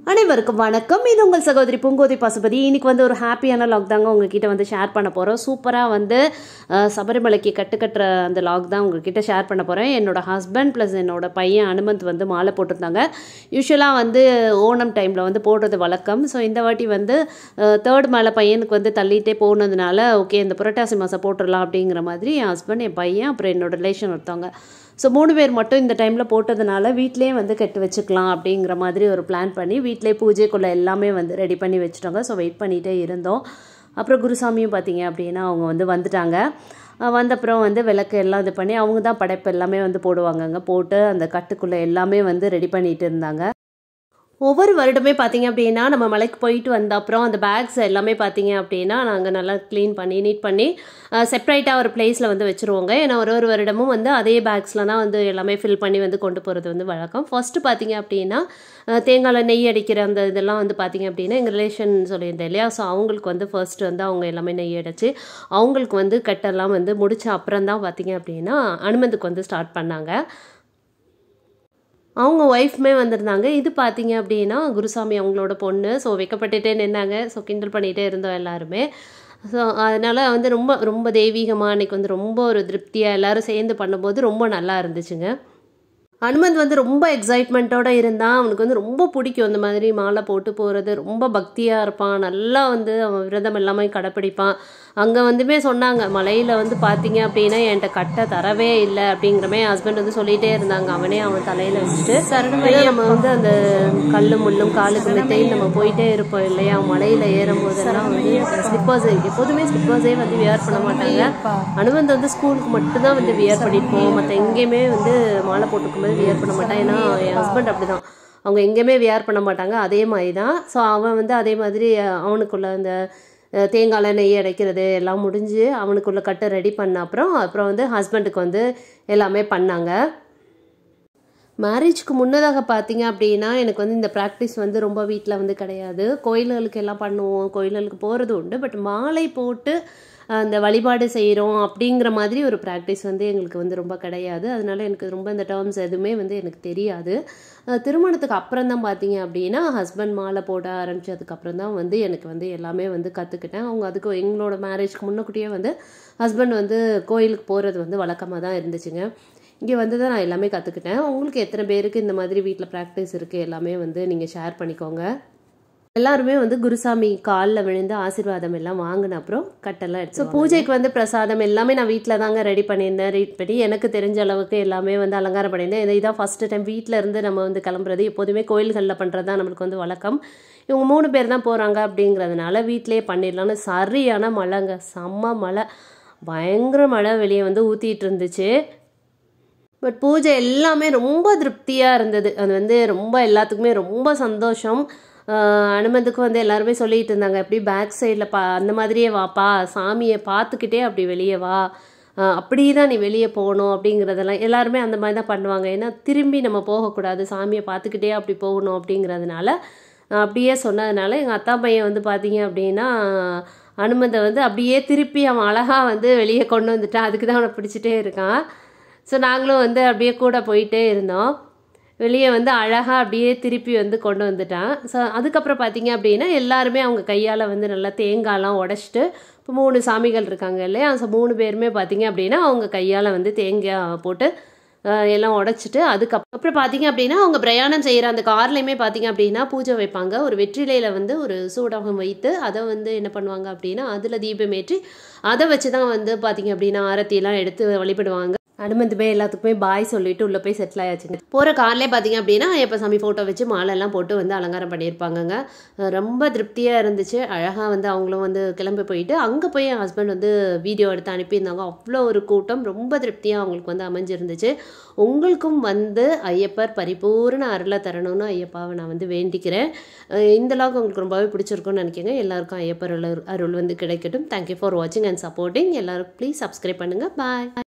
அனைவருக்கும் வணக்கம். இது உங்கள் சகோதரி பூங்கோதை பசுபதி. இன்னைக்கு வந்து ஒரு ஹாப்பியான லாக் தாங்க உங்ககிட்ட வந்து ஷேர் பண்ண போகிறோம். சூப்பராக வந்து சபரிமலைக்கு கட்டுற அந்த லாக் தான் உங்ககிட்ட ஷேர் பண்ண போகிறேன். என்னோட ஹஸ்பண்ட் ப்ளஸ் என்னோட பையன் அனுமந்த் வந்து மாலை போட்டிருந்தாங்க. யூஸ்வலாக வந்து ஓணம் டைமில் வந்து போடுறது வழக்கம். ஸோ இந்த வாட்டி வந்து தேர்ட் மேலே பையனுக்கு வந்து தள்ளிகிட்டே போனதுனால ஓகே இந்த புரட்டாசி மாதம் போட்டுடலாம் அப்படிங்கிற மாதிரி என் ஹஸ்பண்ட், என் பையன், அப்புறம் என்னோட ரிலேஷன் ஒருத்தவங்க, ஸோ 3 பேர் மட்டும் இந்த டைமில் போட்டதுனால வீட்டிலே வந்து கட்டு வச்சுக்கலாம் அப்படிங்கிற மாதிரி ஒரு பிளான் பண்ணி வீட்டிலே பூஜைக்குள்ளே எல்லாமே வந்து ரெடி பண்ணி வச்சுட்டாங்க. ஸோ வெயிட் பண்ணிகிட்டே இருந்தோம். அப்புறம் குருசாமியும் பார்த்தீங்க அப்படின்னா அவங்க வந்து வந்துட்டாங்க. வந்தப்புறம் வந்து விளக்கு எல்லாம் இது பண்ணி அவங்க தான் படைப்பு எல்லாமே வந்து போடுவாங்கங்க. போட்டு அந்த கட்டுக்குள்ளே எல்லாமே வந்து ரெடி பண்ணிகிட்டு இருந்தாங்க. ஒவ்வொரு வருடமே பார்த்தீங்க அப்படின்னா நம்ம மலைக்கு போயிட்டு வந்த அப்புறம் அந்த பேக்ஸ் எல்லாமே பார்த்தீங்க அப்படின்னா நாங்கள் நல்லா க்ளீன் பண்ணி நீட் பண்ணி செப்பரேட்டாக ஒரு பிளேஸில் வந்து வச்சுருவோங்க. ஏன்னா ஒரு வருடமும் வந்து அதே பேக்ஸில் தான் வந்து எல்லாமே ஃபில் பண்ணி வந்து கொண்டு போகிறது வந்து வழக்கம். ஃபர்ஸ்ட்டு பார்த்தீங்க அப்படின்னா தேங்காயில் நெய் அடிக்கிற அந்த இதெல்லாம் வந்து பார்த்தீங்க அப்படின்னா எங்கள் ரிலேஷன் சொல்லியிருந்தேன் இல்லையா, ஸோ அவங்களுக்கு வந்து ஃபர்ஸ்ட் வந்து அவங்க எல்லாமே நெய் அடிச்சு அவங்களுக்கு வந்து கட்டெல்லாம் வந்து முடிச்ச அப்புறம் தான் பார்த்தீங்க அப்படின்னா அனுமந்துக்கு வந்து ஸ்டார்ட் பண்ணாங்க. அவங்க ஒய்ஃப்மே வந்திருந்தாங்க. இது பார்த்தீங்க அப்படின்னா குருசாமி அவங்களோட பொண்ணு. ஸோ வைக்கப்பட்டுட்டே நின்னாங்க. ஸோ கிண்டல் பண்ணிகிட்டே இருந்தோம் எல்லாருமே. ஸோ அதனால் வந்து ரொம்ப ரொம்ப தெய்வீகமாக அன்றைக்கி வந்து ரொம்ப ஒரு திருப்தியாக எல்லோரும் சேர்ந்து பண்ணும்போது ரொம்ப நல்லா இருந்துச்சுங்க. அனுமந்த் வந்து ரொம்ப எக்ஸைட்மெண்ட்டோடு இருந்தான். அவனுக்கு வந்து ரொம்ப பிடிக்கும் இந்த மாதிரி மாலை போட்டு போகிறது. ரொம்ப பக்தியாக இருப்பான். நல்லா வந்து அவன் விரதம் எல்லாமே கடைப்பிடிப்பான். அங்கே வந்துமே சொன்னாங்க, மலையில் வந்து பார்த்தீங்க அப்படின்னா என்கிட்ட கட்டை தரவே இல்லை அப்படிங்கிறமே ஹஸ்பண்ட் வந்து சொல்லிகிட்டே இருந்தாங்க. அவன் தலையில் வச்சுட்டு சரணமையாக நம்ம வந்து அந்த கல்லும் முள்ளும் காலுக்கு மெத்தையும் நம்ம போயிட்டே இருப்போம் இல்லையா, மலையில் ஏறும் போதெல்லாம் வந்து ஸ்லிப்பர்ஸ் எப்போதுமே ஸ்லிப்பர்ஸே வந்து வியர் பண்ண மாட்டாங்க. அனுமந்த் வந்து ஸ்கூலுக்கு மட்டும்தான் வந்து வியர் பண்ணிப்போம். மற்ற எங்கேயுமே வந்து மாலை போட்டுக்கும் போது வியர் பண்ண மாட்டான். ஏன்னா என் ஹஸ்பண்ட் அப்படி தான், அவங்க எங்கேயுமே வியர் பண்ண மாட்டாங்க. அதே மாதிரி தான். ஸோ அவன் வந்து அதே மாதிரி அவனுக்குள்ள அந்த தேங்காயில் நெய் அடைக்கிறது எல்லாம் முடிஞ்சு அவனுக்குள்ள கட்டை ரெடி பண்ண அப்புறம் வந்து ஹஸ்பண்டுக்கு வந்து எல்லாமே பண்ணாங்க. மேரேஜ்க்கு முன்னதாக பார்த்தீங்க அப்படின்னா எனக்கு வந்து இந்த ப்ராக்டிஸ் வந்து ரொம்ப வீட்டில் வந்து கிடையாது. கோயில்களுக்கு எல்லாம் பண்ணுவோம், கோயில்களுக்கு போகிறது உண்டு. பட் மாலை போட்டு அந்த வழிபாடு செய்கிறோம் அப்படிங்கிற மாதிரி ஒரு ப்ராக்டிஸ் வந்து எங்களுக்கு வந்து ரொம்ப கிடையாது. அதனால எனக்கு ரொம்ப இந்த டேர்ம்ஸ் எதுவுமே வந்து எனக்கு தெரியாது. திருமணத்துக்கு அப்புறம் தான் பார்த்தீங்க அப்படின்னா ஹஸ்பண்ட் மாலை போட ஆரம்பித்ததுக்கப்புறம் தான் வந்து எனக்கு வந்து எல்லாமே வந்து கற்றுக்கிட்டேன். அவங்க அதுக்கு எங்களோட மேரேஜ்க்கு முன்னக்கூட்டியே வந்து ஹஸ்பண்ட் வந்து கோயிலுக்கு போகிறது வந்து வழக்கமாக தான் இருந்துச்சுங்க. இங்கே வந்து தான் நான் எல்லாமே கற்றுக்கிட்டேன். உங்களுக்கு எத்தனை பேருக்கு இந்த மாதிரி வீட்டில் ப்ராக்டிஸ் இருக்குது எல்லாமே வந்து நீங்கள் ஷேர் பண்ணிக்கோங்க. எல்லாருமே வந்து குருசாமி காலில் விழுந்து ஆசீர்வாதம் எல்லாம் வாங்கின அப்புறம் கட்டெல்லாம் எடுத்து, ஸோ பூஜைக்கு வந்து பிரசாதம் எல்லாமே நான் வீட்டில் தாங்க ரெடி பண்ணியிருந்தேன். ரெடி பண்ணி எனக்கு தெரிஞ்ச அளவுக்கு எல்லாமே வந்து அலங்காரம் பண்ணியிருந்தேன். இதான் ஃபஸ்ட்டு டைம் வீட்டில் இருந்து நம்ம வந்து கிளம்புறது. எப்போதுமே கோயில்களில் பண்ணுறது தான் நம்மளுக்கு வந்து வழக்கம். இவங்க 3 பேர் தான் போகிறாங்க அப்படிங்கிறதுனால வீட்டிலே பண்ணிடலான்னு. சரியான மழைங்க, செம்ம மழை, பயங்கர மழை வெளியே வந்து ஊற்றிட்டு இருந்துச்சு. பட் பூஜை எல்லாமே ரொம்ப திருப்தியாக இருந்தது. அது வந்து ரொம்ப எல்லாத்துக்குமே ரொம்ப சந்தோஷம். அனுமந்துக்கும் வந்து எல்லாருமே சொல்லிகிட்டு இருந்தாங்க, எப்படி பேக் சைடில் அந்த மாதிரியே வாப்பா, சாமியை பார்த்துக்கிட்டே அப்படி வெளியே வா, அப்படி தான் நீ வெளியே போகணும் அப்படிங்கிறதெல்லாம் எல்லாருமே அந்த மாதிரி தான் பண்ணுவாங்க. ஏன்னா திரும்பி நம்ம போகக்கூடாது, சாமியை பார்த்துக்கிட்டே அப்படி போகணும் அப்படிங்கிறதுனால அப்படியே சொன்னதுனால எங்கள் அத்தா பையன் வந்து பார்த்தீங்க அப்படின்னா அனுமந்தை வந்து அப்படியே திருப்பி அவன் அழகாக வந்து வெளியே கொண்டு வந்துட்டான். அதுக்கு தான் அவனை பிடிச்சிட்டே இருக்கான். ஸோ நாங்களும் வந்து அப்படியே கூட போயிட்டே இருந்தோம். வெளியே வந்து அழகாக அப்படியே திருப்பி வந்து கொண்டு வந்துட்டான். ஸோ அதுக்கப்புறம் பார்த்தீங்க அப்படின்னா எல்லாருமே அவங்க கையால் வந்து நல்லா தேங்காய்லாம் உடச்சிட்டு, இப்போ 3 சாமிகள் இருக்காங்க இல்லையா, ஸோ 3 பேருமே பார்த்தீங்க அப்படின்னா அவங்க கையால் வந்து தேங்காய் போட்டு எல்லாம் உடச்சிட்டு அதுக்கப்புறம் பார்த்தீங்க அப்படின்னா அவங்க பிரயாணம் செய்கிற அந்த கார்லேயுமே பார்த்தீங்க அப்படின்னா பூஜை வைப்பாங்க. ஒரு வெற்றிலையில் வந்து ஒரு சூடகம் வைத்து அதை வந்து என்ன பண்ணுவாங்க அப்படின்னா அதில் தீபம் ஏற்றி அதை வச்சு தான் வந்து பார்த்தீங்க அப்படின்னா ஆரத்தியெல்லாம் எடுத்து வழிபடுவாங்க. அனுமந்துமே எல்லாத்துக்குமே பாய் சொல்லிட்டு உள்ளே போய் செட்டில் ஆயாச்சுங்க. போகிற கார்லேயே பார்த்தீங்க அப்படின்னா ஐயப்ப சாமி ஃபோட்டோ வச்சு மாலையெல்லாம் போட்டு வந்து அலங்காரம் பண்ணியிருப்பாங்கங்க. ரொம்ப திருப்தியாக இருந்துச்சு. அழகாக வந்து அவங்களும் வந்து கிளம்பி போயிட்டு அங்கே போய் என் ஹஸ்பண்ட் வந்து வீடியோ எடுத்து அனுப்பியிருந்தாங்க. அவ்வளோ ஒரு கூட்டம், ரொம்ப திருப்தியாக அவங்களுக்கு வந்து அமைஞ்சிருந்துச்சு. உங்களுக்கும் வந்து ஐயப்பர் பரிபூர்ண அருளை தரணும்னு ஐயப்பாவை நான் வந்து வேண்டிக்கிறேன். இந்த அளவுக்கு உங்களுக்கு ரொம்பவே பிடிச்சிருக்குன்னு நினைக்கிறேங்க. எல்லாருக்கும் ஐயப்பர் அருள் வந்து கிடைக்கட்டும். தேங்க்யூ ஃபார் வாட்சிங் அண்ட் சப்போர்ட்டிங். எல்லாருக்கும் ப்ளீஸ் சப்ஸ்கிரைப் பண்ணுங்கள். பாய்.